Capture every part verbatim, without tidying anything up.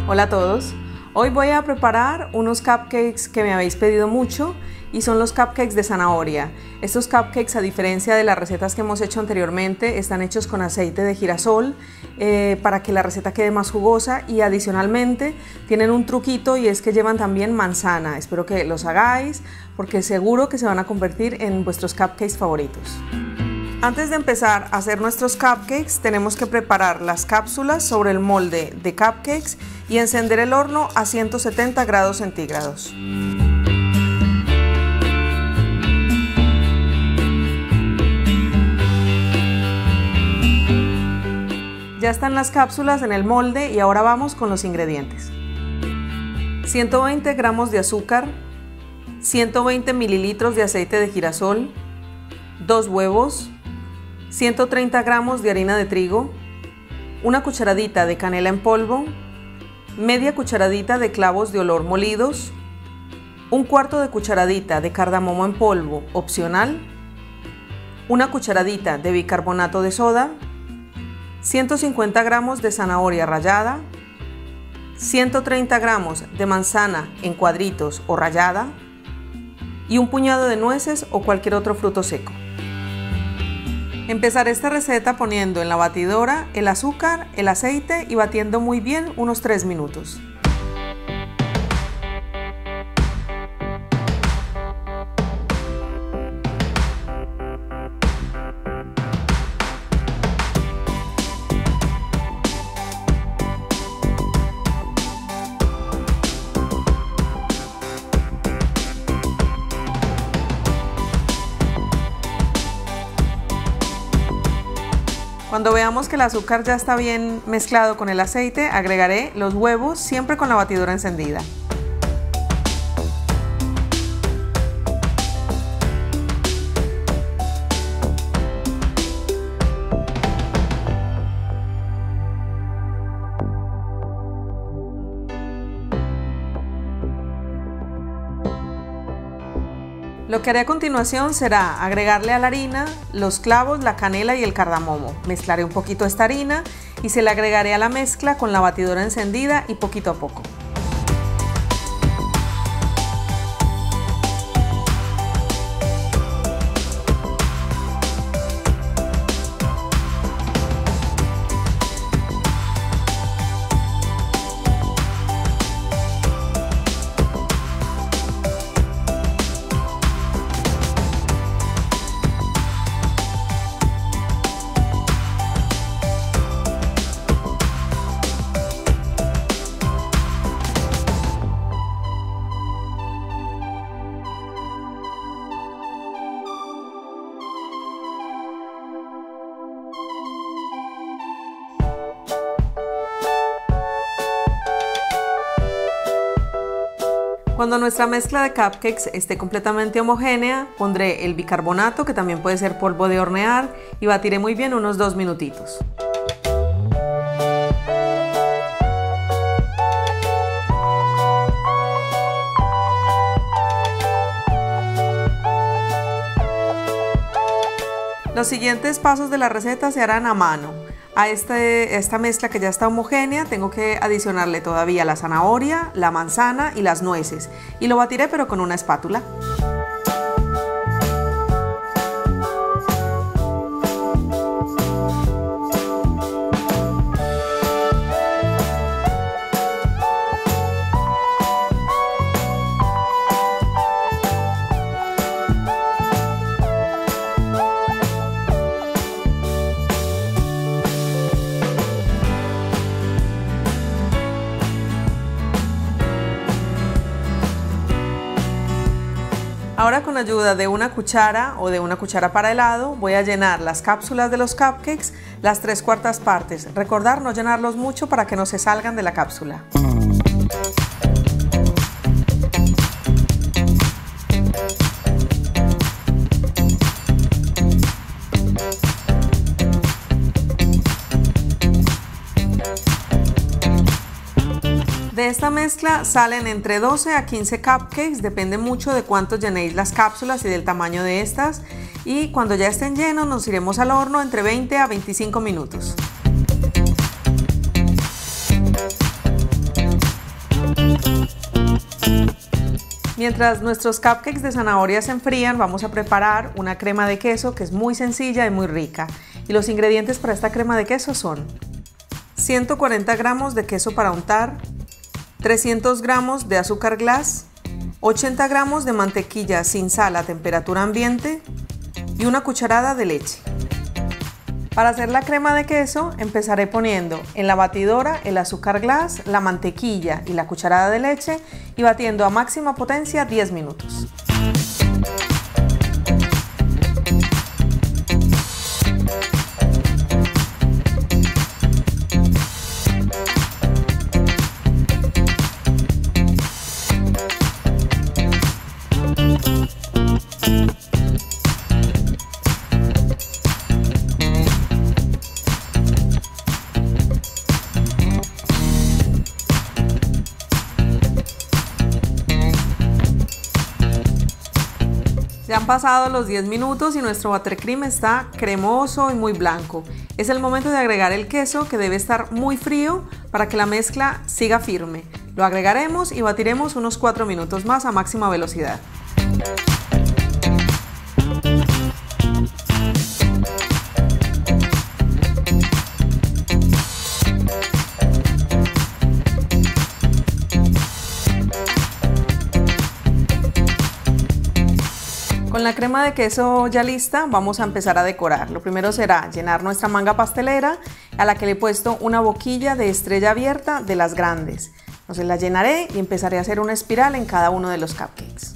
Hola a todos, hoy voy a preparar unos cupcakes que me habéis pedido mucho y son los cupcakes de zanahoria. Estos cupcakes, a diferencia de las recetas que hemos hecho anteriormente, están hechos con aceite de girasol eh, para que la receta quede más jugosa, y adicionalmente tienen un truquito, y es que llevan también manzana. Espero que los hagáis porque seguro que se van a convertir en vuestros cupcakes favoritos. Antes de empezar a hacer nuestros cupcakes, tenemos que preparar las cápsulas sobre el molde de cupcakes y encender el horno a ciento setenta grados centígrados. Ya están las cápsulas en el molde y ahora vamos con los ingredientes. ciento veinte gramos de azúcar, ciento veinte mililitros de aceite de girasol, dos huevos, ciento treinta gramos de harina de trigo, una cucharadita de canela en polvo, media cucharadita de clavos de olor molidos, un cuarto de cucharadita de cardamomo en polvo opcional, una cucharadita de bicarbonato de soda, ciento cincuenta gramos de zanahoria rallada, ciento treinta gramos de manzana en cuadritos o rallada y un puñado de nueces o cualquier otro fruto seco. Empezaré esta receta poniendo en la batidora el azúcar, el aceite y batiendo muy bien unos tres minutos. Cuando veamos que el azúcar ya está bien mezclado con el aceite, agregaré los huevos, siempre con la batidora encendida. Lo que haré a continuación será agregarle a la harina los clavos, la canela y el cardamomo. Mezclaré un poquito esta harina y se le agregaré a la mezcla con la batidora encendida y poquito a poco. Cuando nuestra mezcla de cupcakes esté completamente homogénea, pondré el bicarbonato, que también puede ser polvo de hornear, y batiré muy bien unos dos minutitos. Los siguientes pasos de la receta se harán a mano. A este, esta mezcla que ya está homogénea tengo que adicionarle todavía la zanahoria, la manzana y las nueces, y lo batiré pero con una espátula. Ahora, con ayuda de una cuchara o de una cuchara para helado, voy a llenar las cápsulas de los cupcakes las tres cuartas partes. Recordar no llenarlos mucho para que no se salgan de la cápsula. De esta mezcla salen entre doce a quince cupcakes, depende mucho de cuánto llenéis las cápsulas y del tamaño de estas. Y cuando ya estén llenos nos iremos al horno entre veinte a veinticinco minutos. Mientras nuestros cupcakes de zanahoria se enfrían, vamos a preparar una crema de queso que es muy sencilla y muy rica. Y los ingredientes para esta crema de queso son ciento cuarenta gramos de queso para untar, trescientos gramos de azúcar glass, ochenta gramos de mantequilla sin sal a temperatura ambiente y una cucharada de leche. Para hacer la crema de queso empezaré poniendo en la batidora el azúcar glass, la mantequilla y la cucharada de leche y batiendo a máxima potencia diez minutos. Ya han pasado los diez minutos y nuestro buttercream está cremoso y muy blanco. Es el momento de agregar el queso, que debe estar muy frío para que la mezcla siga firme. Lo agregaremos y batiremos unos cuatro minutos más a máxima velocidad. Con la crema de queso ya lista, vamos a empezar a decorar. Lo primero será llenar nuestra manga pastelera, a la que le he puesto una boquilla de estrella abierta de las grandes. Entonces la llenaré y empezaré a hacer una espiral en cada uno de los cupcakes.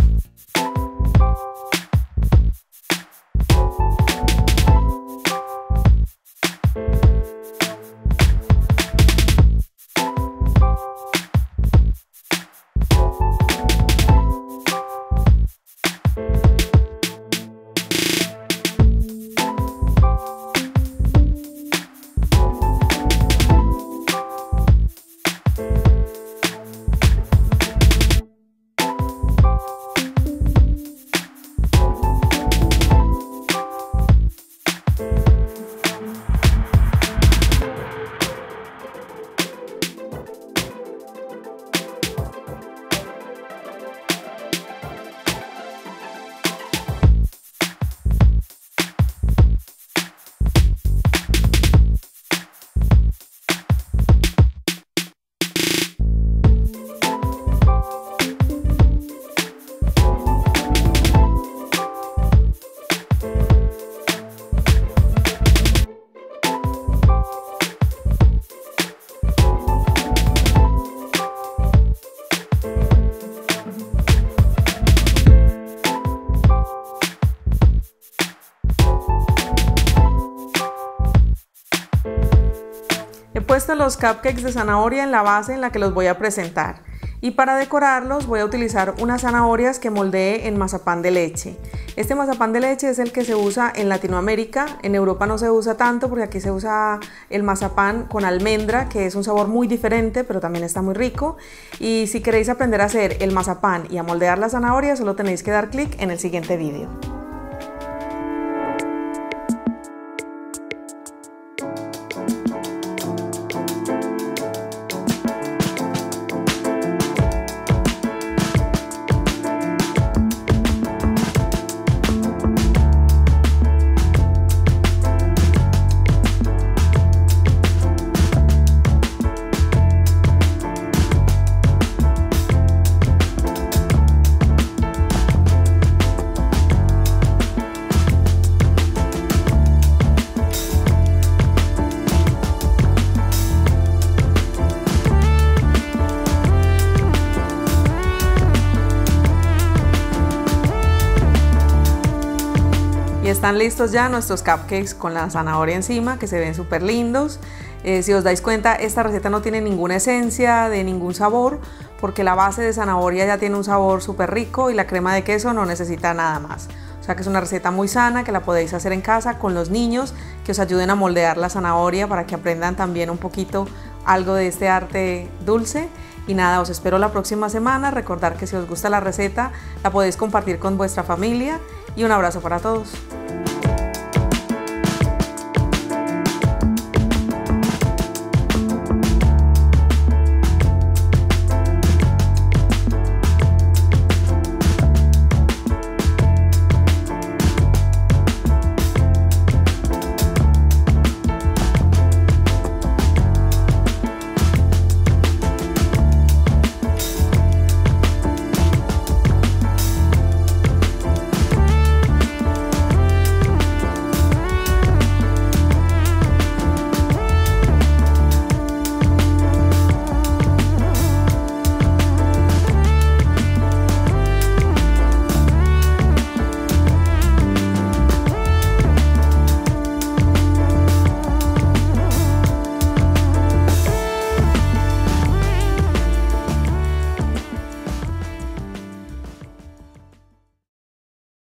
He puesto los cupcakes de zanahoria en la base en la que los voy a presentar, y para decorarlos voy a utilizar unas zanahorias que moldeé en mazapán de leche. Este mazapán de leche es el que se usa en Latinoamérica. En Europa no se usa tanto porque aquí se usa el mazapán con almendra, que es un sabor muy diferente, pero también está muy rico. Y si queréis aprender a hacer el mazapán y a moldear las zanahorias, solo tenéis que dar clic en el siguiente vídeo. Y están listos ya nuestros cupcakes con la zanahoria encima, que se ven súper lindos. Eh, si os dais cuenta, esta receta no tiene ninguna esencia de ningún sabor, porque la base de zanahoria ya tiene un sabor súper rico y la crema de queso no necesita nada más. O sea que es una receta muy sana, que la podéis hacer en casa con los niños, que os ayuden a moldear la zanahoria para que aprendan también un poquito algo de este arte dulce. Y nada, os espero la próxima semana. Recordad que si os gusta la receta, la podéis compartir con vuestra familia, y un abrazo para todos.